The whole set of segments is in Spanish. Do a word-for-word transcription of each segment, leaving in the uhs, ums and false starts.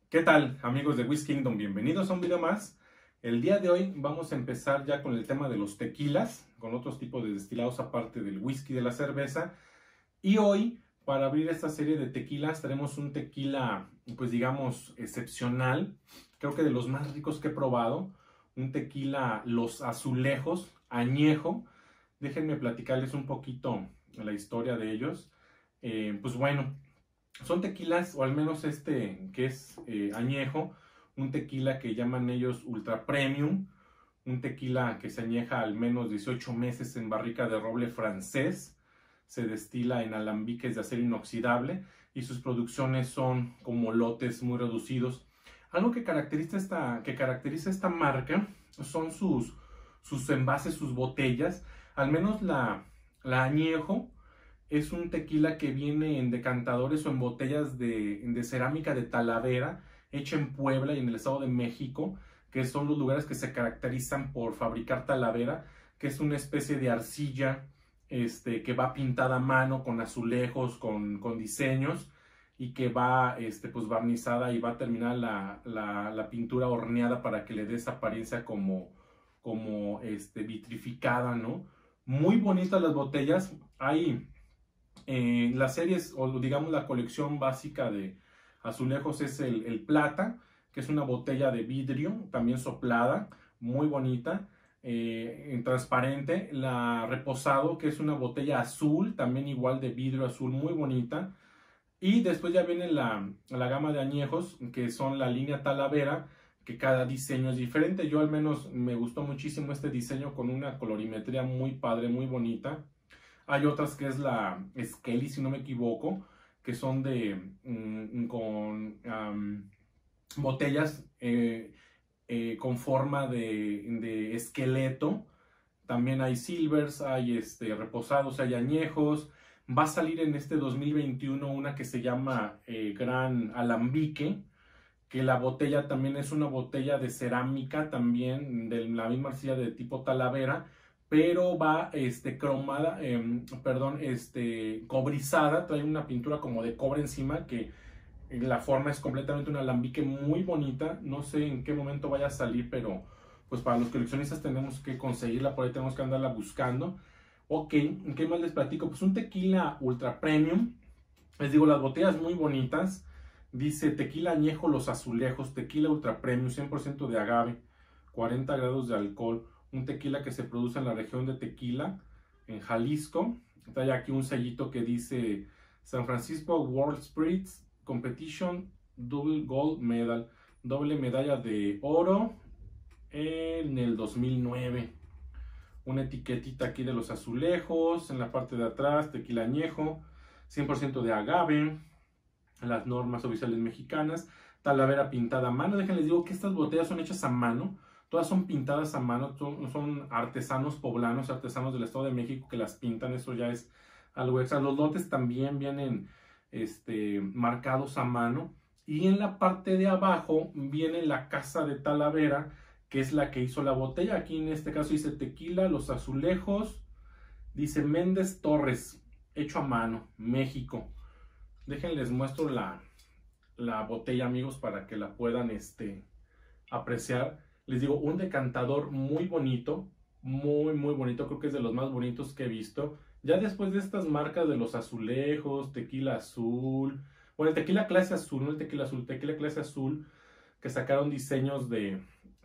¿Qué tal, amigos de Whisky Kingdom? Bienvenidos a un video más. El día de hoy vamos a empezar ya con el tema de los tequilas, con otros tipos de destilados aparte del whisky y de la cerveza. Y hoy, para abrir esta serie de tequilas, tenemos un tequila, pues digamos, excepcional. Creo que de los más ricos que he probado. Un tequila Los Azulejos, añejo. Déjenme platicarles un poquito la historia de ellos. Eh, pues bueno, son tequilas, o al menos este que es eh, añejo, un tequila que llaman ellos ultra premium, un tequila que se añeja al menos dieciocho meses en barrica de roble francés, se destila en alambiques de acero inoxidable y sus producciones son como lotes muy reducidos. Algo que caracteriza esta, que caracteriza esta marca son sus, sus envases, sus botellas, al menos la, la añejo. Es un tequila que viene en decantadores o en botellas de, de cerámica de Talavera, hecha en Puebla y en el Estado de México, que son los lugares que se caracterizan por fabricar Talavera, que es una especie de arcilla este, que va pintada a mano con azulejos, con, con diseños, y que va este, pues, barnizada y va a terminar la, la, la pintura horneada para que le dé esa apariencia como, como este, vitrificada, ¿no? Muy bonitas las botellas. Hay... Eh, las series, o digamos la colección básica de azulejos es el, el plata, que es una botella de vidrio, también soplada, muy bonita, eh, transparente. La reposado, que es una botella azul, también igual de vidrio azul, muy bonita. Y después ya viene la, la gama de añejos, que son la línea Talavera, que cada diseño es diferente. Yo al menos me gustó muchísimo este diseño con una colorimetría muy padre, muy bonita. Hay otras que es la Skelly, si no me equivoco, que son de mm, con um, botellas eh, eh, con forma de, de esqueleto. También hay silvers, hay este, reposados, hay añejos. Va a salir en este dos mil veintiuno una que se llama eh, Gran Alambique, que la botella también es una botella de cerámica, también de la misma arcilla de tipo Talavera, pero va este, cromada, eh, perdón, este, cobrizada, trae una pintura como de cobre encima, que la forma es completamente un alambique muy bonita. No sé en qué momento vaya a salir, pero pues para los coleccionistas tenemos que conseguirla, por ahí tenemos que andarla buscando. Ok, ¿qué más les platico? Pues un tequila ultra premium. Les digo, las botellas muy bonitas. Dice tequila añejo Los Azulejos, tequila ultra premium, cien por ciento de agave, cuarenta grados de alcohol. Un tequila que se produce en la región de Tequila, en Jalisco. Trae aquí un sellito que dice San Francisco World Spirits Competition Double Gold Medal, doble medalla de oro en el dos mil nueve. Una etiquetita aquí de Los Azulejos, en la parte de atrás, tequila añejo, cien por ciento de agave, las normas oficiales mexicanas, Talavera pintada a mano. Déjenles digo que estas botellas son hechas a mano. Todas son pintadas a mano, son artesanos poblanos, artesanos del Estado de México que las pintan. Eso ya es algo extra. Los lotes también vienen este, marcados a mano. Y en la parte de abajo viene la casa de Talavera, que es la que hizo la botella. Aquí en este caso dice tequila Los Azulejos. Dice Méndez Torres, hecho a mano, México. Déjenles muestro la, la botella, amigos, para que la puedan este, apreciar. Les digo, un decantador muy bonito, muy, muy bonito. Creo que es de los más bonitos que he visto. Ya después de estas marcas de Los Azulejos, tequila azul, bueno, el tequila clase azul, no el tequila azul, tequila clase azul, que sacaron diseños de,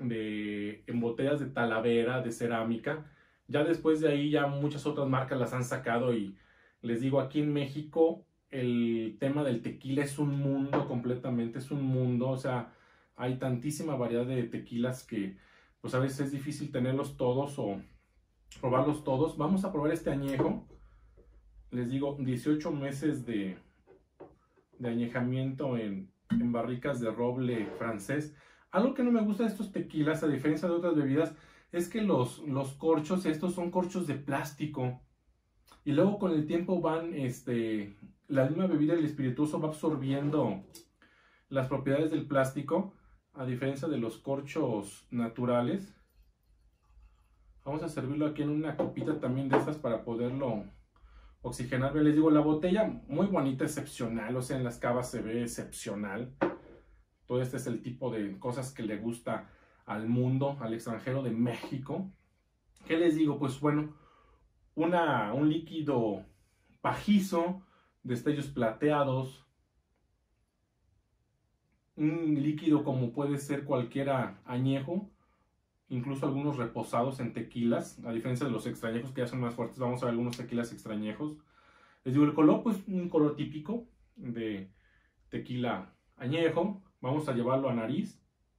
de en botellas de Talavera, de cerámica. Ya después de ahí, ya muchas otras marcas las han sacado y les digo, aquí en México, el tema del tequila es un mundo completamente, es un mundo, o sea, hay tantísima variedad de tequilas que pues a veces es difícil tenerlos todos o probarlos todos. Vamos a probar este añejo. Les digo, dieciocho meses de, de añejamiento en, en barricas de roble francés. Algo que no me gusta de estos tequilas, a diferencia de otras bebidas, es que los, los corchos, estos son corchos de plástico. Y luego con el tiempo van, este, la misma bebida, el espirituoso va absorbiendo las propiedades del plástico, a diferencia de los corchos naturales. Vamos a servirlo aquí en una copita también de estas para poderlo oxigenar. Les digo, la botella muy bonita, excepcional, o sea, en las cavas se ve excepcional. Todo este es el tipo de cosas que le gusta al mundo, al extranjero de México. ¿Qué les digo? Pues bueno, una, un líquido pajizo, destellos plateados, un líquido como puede ser cualquiera añejo, incluso algunos reposados en tequilas, a diferencia de los extrañejos que ya son más fuertes. Vamos a ver algunos tequilas extrañejos. Les digo, el color, pues un color típico de tequila añejo. Vamos a llevarlo a nariz.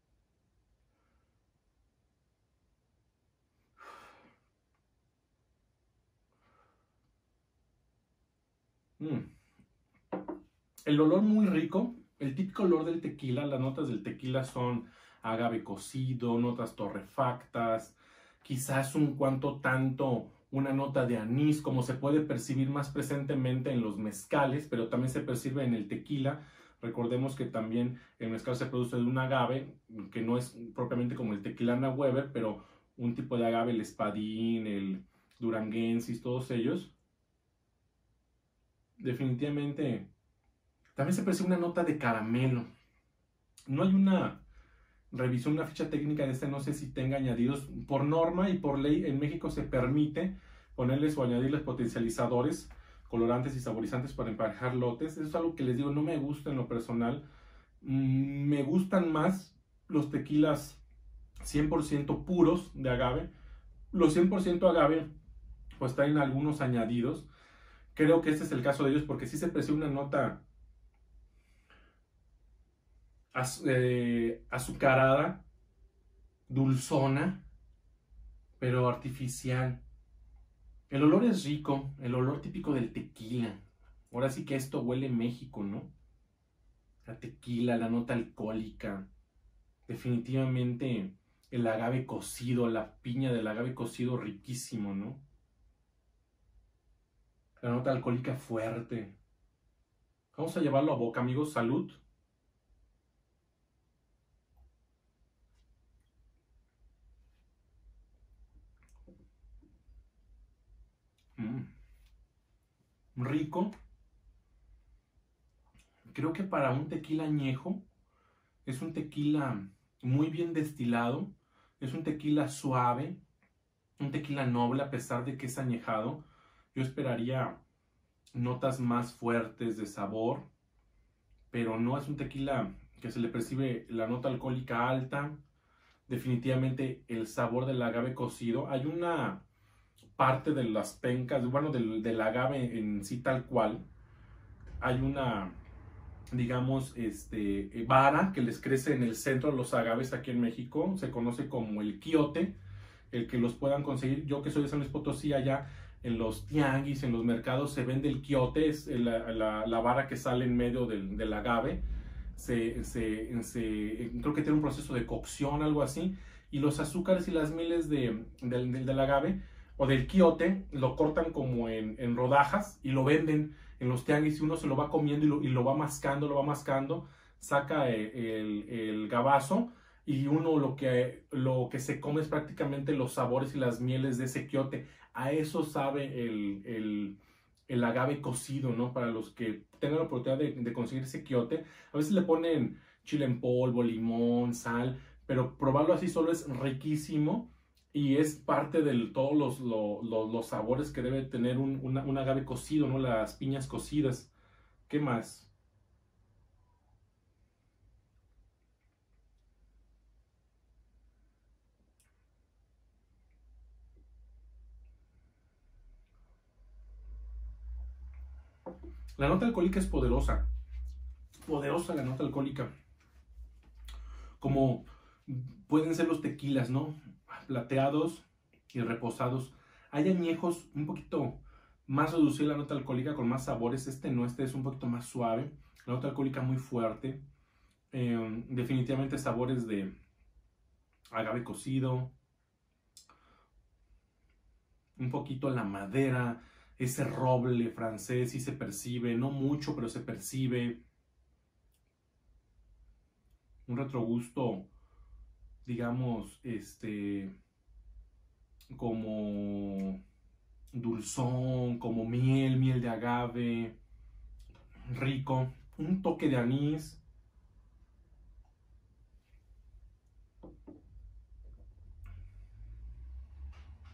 Mm. El olor muy rico, el típico olor del tequila. Las notas del tequila son agave cocido, notas torrefactas, quizás un cuanto tanto una nota de anís, como se puede percibir más presentemente en los mezcales, pero también se percibe en el tequila. Recordemos que también el mezcal se produce de un agave, que no es propiamente como el tequilana Weber, pero un tipo de agave, el espadín, el duranguensis, todos ellos. Definitivamente también se percibe una nota de caramelo. No hay una revisión, una ficha técnica de este, no sé si tenga añadidos. Por norma y por ley en México se permite ponerles o añadirles potencializadores, colorantes y saborizantes para emparejar lotes. Eso es algo que les digo, no me gusta en lo personal. Mm, me gustan más los tequilas cien por ciento puros de agave. Los cien por ciento agave pues traen algunos añadidos. Creo que este es el caso de ellos porque sí se percibe una nota Az, eh, azucarada, dulzona, pero artificial. El olor es rico, el olor típico del tequila. Ahora sí que esto huele México, ¿no? La tequila, la nota alcohólica. Definitivamente el agave cocido, la piña del agave cocido riquísimo, ¿no? La nota alcohólica fuerte. Vamos a llevarlo a boca, amigos. Salud. Mm. Rico. Creo que para un tequila añejo es un tequila muy bien destilado, es un tequila suave, un tequila noble a pesar de que es añejado. Yo esperaría notas más fuertes de sabor, pero no es un tequila que se le percibe la nota alcohólica alta. Definitivamente el sabor del agave cocido. Hay una parte de las pencas, bueno, del, del agave en sí tal cual. Hay una, digamos, este, vara que les crece en el centro de los agaves aquí en México. Se conoce como el quiote. El que los puedan conseguir. Yo que soy de San Luis Potosí, allá en los tianguis, en los mercados, se vende el quiote, es la, la, la vara que sale en medio del, del agave. Se, se, se, creo que tiene un proceso de cocción, algo así. Y los azúcares y las mieles de, del, del, del agave o del quiote lo cortan como en, en rodajas y lo venden en los tianguis y uno se lo va comiendo y lo, y lo va mascando, lo va mascando, saca el, el, el gabazo y uno lo que, lo que se come es prácticamente los sabores y las mieles de ese quiote. A eso sabe el, el, el agave cocido, ¿no? Para los que tengan la oportunidad de, de conseguir ese quiote. A veces le ponen chile en polvo, limón, sal, pero probarlo así solo es riquísimo y es parte de todos los, los, los, los sabores que debe tener un, una, un agave cocido, ¿no? Las piñas cocidas. ¿Qué más? La nota alcohólica es poderosa. Poderosa la nota alcohólica. Como pueden ser los tequilas, ¿no? Plateados y reposados. Hay añejos un poquito más reducida la nota alcohólica con más sabores. Este no, este es un poquito más suave. La nota alcohólica muy fuerte. Eh, definitivamente sabores de agave cocido. Un poquito la madera. Ese roble francés sí se percibe. No mucho, pero se percibe. Un retrogusto, digamos, este, como dulzón, como miel, miel de agave, rico, un toque de anís,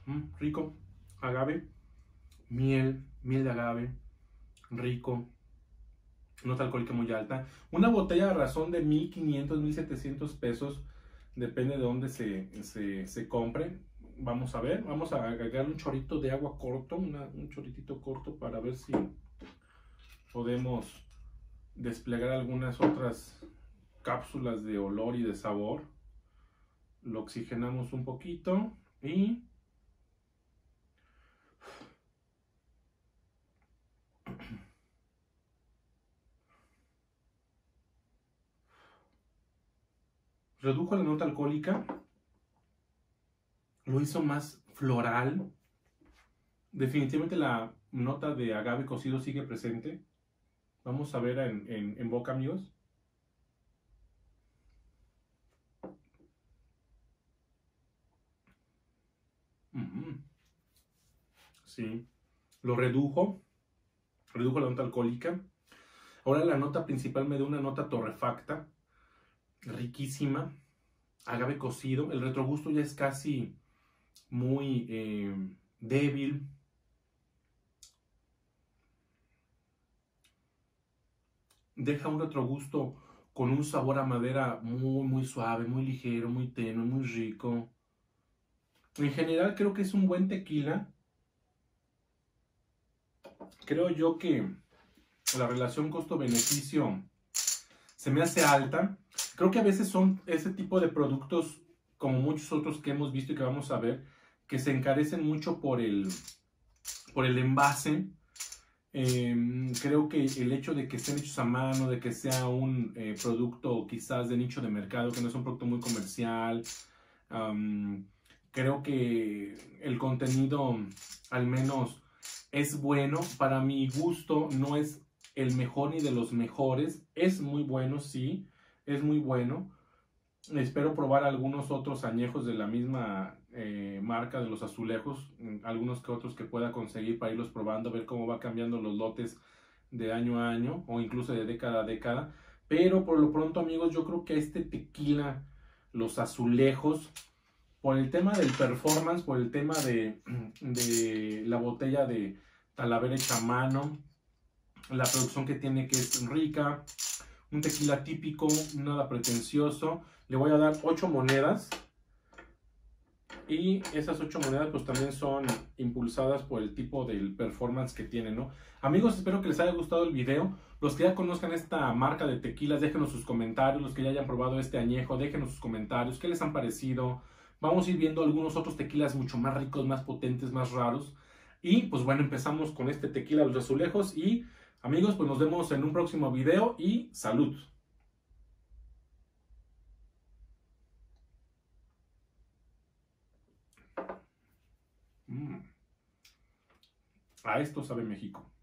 Mm, rico. Agave, miel, miel de agave, rico. Nota alcohólica muy alta. Una botella a razón de mil quinientos, mil setecientos pesos. Depende de dónde se, se, se compre. Vamos a ver. Vamos a agregarle un chorrito de agua corto. Una, un chorritito corto para ver si podemos desplegar algunas otras cápsulas de olor y de sabor. Lo oxigenamos un poquito y redujo la nota alcohólica, lo hizo más floral. Definitivamente la nota de agave cocido sigue presente. Vamos a ver en, en, en boca, amigos. Mm-hmm. Sí, lo redujo, redujo la nota alcohólica. Ahora la nota principal me da una nota torrefacta, riquísima, agave cocido. El retrogusto ya es casi muy eh, débil. Deja un retrogusto con un sabor a madera muy, muy suave, muy ligero, muy tenue, muy rico. En general creo que es un buen tequila. Creo yo que la relación costo-beneficio se me hace alta. Creo que a veces son ese tipo de productos, como muchos otros que hemos visto y que vamos a ver, que se encarecen mucho por el, por el envase. Eh, creo que el hecho de que estén hechos a mano, de que sea un eh, producto quizás de nicho de mercado, que no es un producto muy comercial, um, creo que el contenido al menos es bueno. Para mi gusto no es el mejor ni de los mejores, es muy bueno, sí, es muy bueno. Espero probar algunos otros añejos de la misma eh, marca de los azulejos, algunos que otros que pueda conseguir para irlos probando, ver cómo va cambiando los lotes de año a año o incluso de década a década. Pero por lo pronto, amigos, yo creo que este tequila, los azulejos, por el tema del performance, por el tema de, de la botella de Talavera hecha a mano, la producción que tiene, que es rica, un tequila típico, nada pretencioso. Le voy a dar ocho monedas. Y esas ocho monedas pues también son impulsadas por el tipo del performance que tiene, ¿no? Amigos, espero que les haya gustado el video. Los que ya conozcan esta marca de tequilas, déjenos sus comentarios. Los que ya hayan probado este añejo, déjenos sus comentarios. ¿Qué les han parecido? Vamos a ir viendo algunos otros tequilas mucho más ricos, más potentes, más raros. Y pues bueno, empezamos con este tequila Los Azulejos. Y amigos, pues nos vemos en un próximo video y salud. Mm. A esto sabe México.